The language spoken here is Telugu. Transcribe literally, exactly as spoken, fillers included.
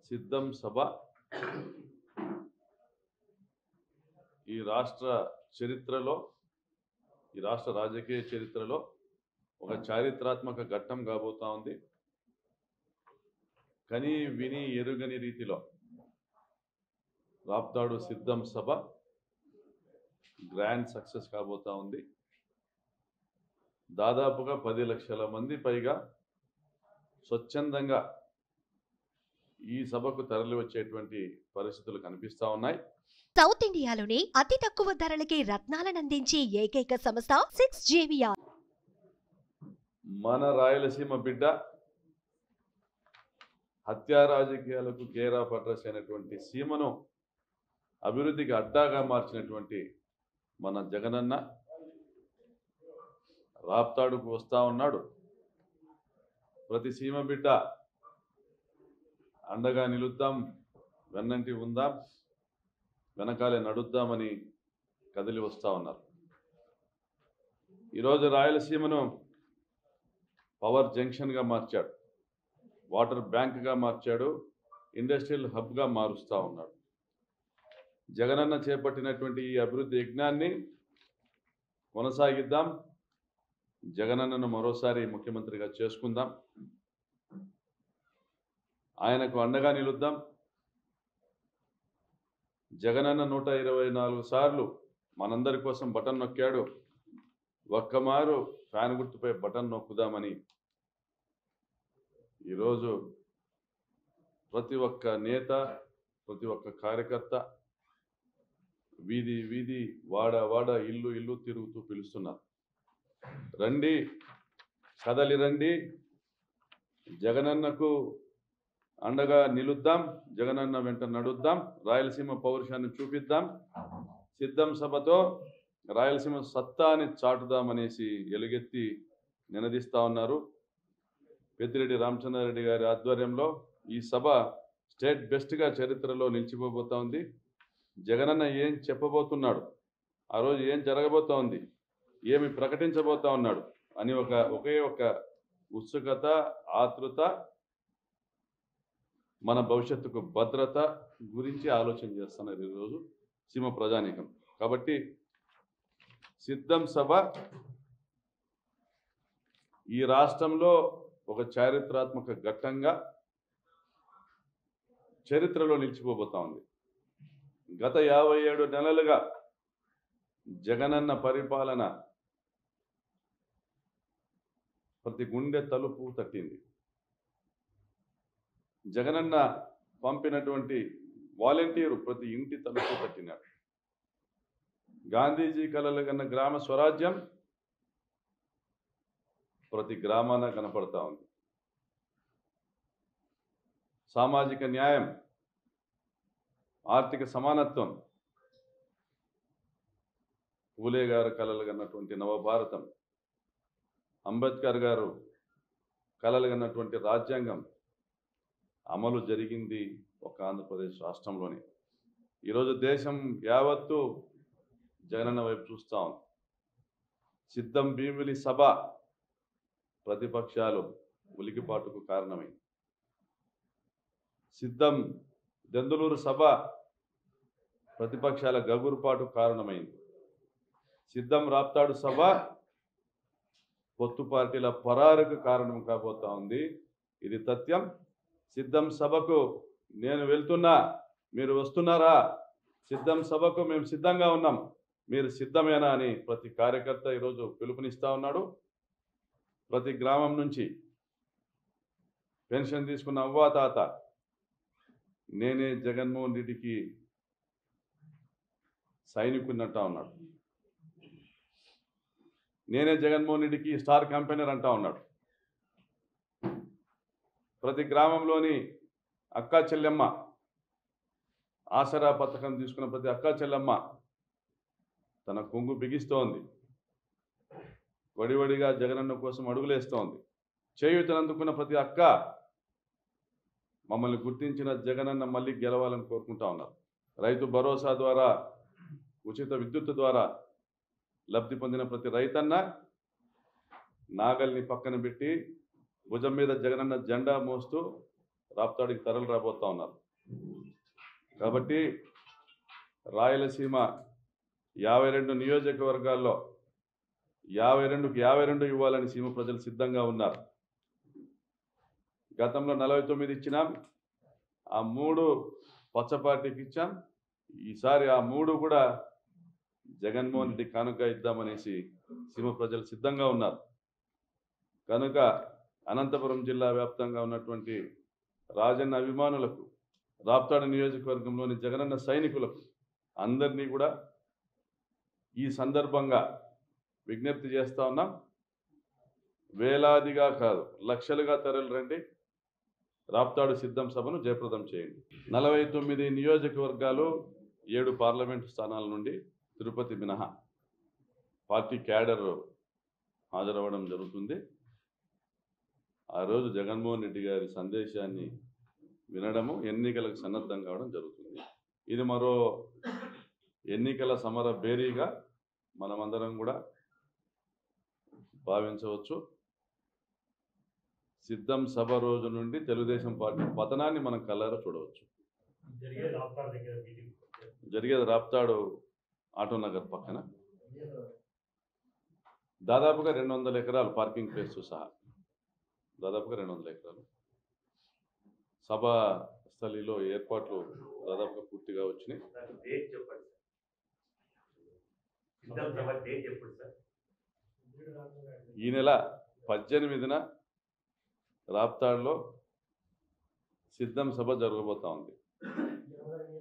సిద్ధం సభ ఈ రాష్ట్ర చరిత్రలో ఈ రాష్ట్ర రాజకీయ చరిత్రలో ఒక చారిత్రాత్మక ఘట్టం కాబోతా ఉంది. కని విని ఎరుగని రీతిలో రాప్తాడు సిద్ధం సభ గ్రాండ్ సక్సెస్ కాబోతా ఉంది. దాదాపుగా పది లక్షల మంది పైగా స్వచ్ఛందంగా ఈ సభకు తరలి వచ్చేటువంటి పరిస్థితులు కనిపిస్తా ఉన్నాయి. సౌత్ ఇండియాలోనే అతి తక్కువ ధరలకి రత్నాలను అందించే ఏకైక సంస్థ సిక్స్ జేవిఆర్. మన రాయలసీమ బిడ్డ హత్యా రాజకీయాలకు కేరా పట్రస్ అయినటువంటి సీమను అభివృద్ధికి అడ్డాగా మార్చినటువంటి మన జగనన్న రాప్తాడుకు వస్తా ఉన్నాడు. ప్రతి సీమ బిడ్డ అండగా నిలుద్దాం, వెన్నంటి ఉందాం, వెనకాలే నడుద్దామని కదిలి వస్తూ ఉన్నారు. ఈరోజు రాయలసీమను పవర్ జంక్షన్గా మార్చాడు, వాటర్ బ్యాంక్గా మార్చాడు, ఇండస్ట్రియల్ హబ్గా మారుస్తూ ఉన్నాడు. జగనన్న చేపట్టినటువంటి ఈ అభివృద్ధి యజ్ఞాన్ని కొనసాగిద్దాం, జగనన్నను మరోసారి ముఖ్యమంత్రిగా చేసుకుందాం, ఆయనకు అండగా నిలుద్దాం. జగనన్న నూట ఇరవై నాలుగు సార్లు మనందరి కోసం బటన్ నొక్కాడు, ఒక్కమారు ఫ్యాన్ గుర్తుపై బటన్ నొక్కుదామని ఈరోజు ప్రతి ఒక్క నేత, ప్రతి ఒక్క కార్యకర్త వీధి వీధి వాడ వాడ ఇల్లు ఇల్లు తిరుగుతూ పిలుస్తున్నారు. రండి, కదలి రండి, జగనన్నకు అండగా నిలుద్దాం, జగనన్న వెంట నడుద్దాం, రాయలసీమ పౌరుషాన్ని చూపిద్దాం, సిద్ధం సభతో రాయలసీమ సత్తాని చాటుదామనేసి ఎలుగెత్తి నినదిస్తా ఉన్నారు. పెద్దిరెడ్డి రామచంద్రారెడ్డి గారి ఆధ్వర్యంలో ఈ సభ స్టేట్ బెస్ట్గా చరిత్రలో నిలిచిపోబోతా ఉంది. జగనన్న ఏం చెప్పబోతున్నాడు, ఆ రోజు ఏం జరగబోతా ఉంది, ఏమి ప్రకటించబోతా ఉన్నాడు అని ఒక ఒకే ఒక ఉత్సుకత, ఆతృత, మన భవిష్యత్తుకు భద్రత గురించి ఆలోచన చేస్తున్నారు ఈరోజు సీమ ప్రజానీకం. కాబట్టి సిద్ధం సభ ఈ రాష్ట్రంలో ఒక చారిత్రాత్మక ఘట్టంగా చరిత్రలో నిలిచిపోబోతా ఉంది. గత యాభై ఏడు నెలలుగా జగనన్న పరిపాలన ప్రతి గుండె తలుపు తట్టింది. జగనన్న పంపినటువంటి వాలంటీరు ప్రతి ఇంటి తలుపు తట్టినాడు. గాంధీజీ కలలు కన్న గ్రామ స్వరాజ్యం ప్రతి గ్రామాన కనపడతా ఉంది. సామాజిక న్యాయం, ఆర్థిక సమానత్వం, పూలే గారు కలలు కన్నటువంటి నవభారతం, అంబేద్కర్ గారు కలలు కన్నటువంటి రాజ్యాంగం అమలు జరిగింది ఒక ఆంధ్రప్రదేశ్ రాష్ట్రంలోనే. ఈరోజు దేశం యావత్తు జగనన్న వైపు చూస్తా ఉంది. సిద్ధం భీమిలి సభ ప్రతిపక్షాలు ఉలికిపాటుకు కారణమైంది. సిద్ధం దెందులూరు సభ ప్రతిపక్షాల గగురుపాటు కారణమైంది. సిద్ధం రాప్తాడు సభ పొత్తు పార్టీల పరారుకు కారణం కాబోతా ఉంది. ఇది తథ్యం. సిద్ధం సభకు నేను వెళ్తున్నా, మీరు వస్తున్నారా? సిద్ధం సభకు మేము సిద్ధంగా ఉన్నాం, మీరు సిద్ధమేనా అని ప్రతి కార్యకర్త ఈరోజు పిలుపునిస్తా ఉన్నాడు. ప్రతి గ్రామం నుంచి పెన్షన్ తీసుకున్న అవ్వా తాత నేనే జగన్మోహన్ రెడ్డికి సైనికున్నట్టా ఉన్నాడు, నేనే జగన్మోహన్ రెడ్డికి స్టార్ క్యాంపెయినర్ అంటా ఉన్నాడు. ప్రతి గ్రామంలోని అక్కా చెల్లెమ్మ, ఆసరా పథకం తీసుకున్న ప్రతి అక్కా చెల్లెమ్మ తన కొంగు బిగిస్తోంది, వడివడిగా జగనన్న కోసం అడుగులేస్తోంది. చేయూతనందుకున్న ప్రతి అక్క మమ్మల్ని గుర్తించిన జగనన్న మళ్ళీ గెలవాలని కోరుకుంటా ఉన్నారు. రైతు భరోసా ద్వారా, ఉచిత విద్యుత్ ద్వారా లబ్ధి పొందిన ప్రతి రైతన్న నాగల్ని పక్కన పెట్టి భుజం మీద జగనన్న జెండా మోస్తూ రాప్తాడికి తరలి రాబోతా ఉన్నారు. కాబట్టి రాయలసీమ యాభై రెండు నియోజకవర్గాల్లో యాభై రెండుకి యాభై రెండు ఇవ్వాలని సీమ ప్రజలు సిద్ధంగా ఉన్నారు. గతంలో నలభై తొమ్మిది ఇచ్చినాం, ఆ మూడు పచ్చ పార్టీకి ఇచ్చాం. ఈసారి ఆ మూడు కూడా జగన్మోహన్ రెడ్డి కానుక ఇద్దామనేసి సీమ ప్రజలు సిద్ధంగా ఉన్నారు. కనుక అనంతపురం జిల్లా వ్యాప్తంగా ఉన్నటువంటి రాజన్న అభిమానులకు, రాప్తాడు నియోజకవర్గంలోని జగనన్న సైనికులకు అందరినీ కూడా ఈ సందర్భంగా విజ్ఞప్తి చేస్తా ఉన్నాం. వేలాదిగా కాదు, లక్షలుగా తరలి రండి, రాప్తాడు సిద్ధం సభను జయప్రదం చేయండి. నలభై తొమ్మిది నియోజకవర్గాలు, ఏడు పార్లమెంటు స్థానాల నుండి తిరుపతి మినహా పార్టీ క్యాడర్ హాజరవ్వడం జరుగుతుంది. ఆ రోజు జగన్మోహన్ రెడ్డి గారి సందేశాన్ని వినడము, ఎన్నికలకు సన్నద్ధం కావడం జరుగుతుంది. ఇది మరో ఎన్నికల సమర బేరీగా మనమందరం కూడా భావించవచ్చు. సిద్ధం సభ రోజు నుండి తెలుగుదేశం పార్టీ పతనాన్ని మనం కళ్ళారా చూడవచ్చు. జరిగేది రాప్తాడు ఆటో నగర్ పక్కన, దాదాపుగా రెండు వందల ఎకరాలు పార్కింగ్ ప్లేస్ సహా దాదాపుగా రెండు వందల ఎకరాలు. సభ స్థలిలో ఏర్పాట్లు దాదాపుగా పూర్తిగా వచ్చినాయి. ఈ నెల పద్దెనిమిదిన రాప్తాడులో సిద్ధం సభ జరగబోతా ఉంది.